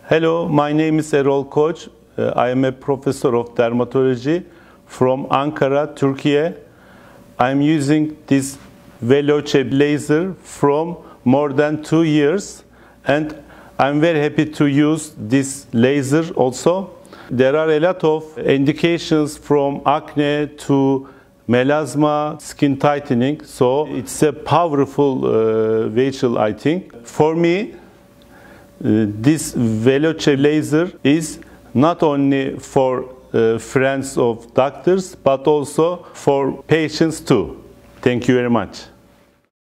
Hello, my name is Erol Koç. I am a professor of dermatology from Ankara, Turkey. I'm using this Veloce laser from more than 2 years, and I'm very happy to use this laser also. There are a lot of indications from acne to melasma, skin tightening, so it's a powerful vehicle, I think. For me, this Veloce laser is not only for friends of doctors, but also for patients too. Thank you very much.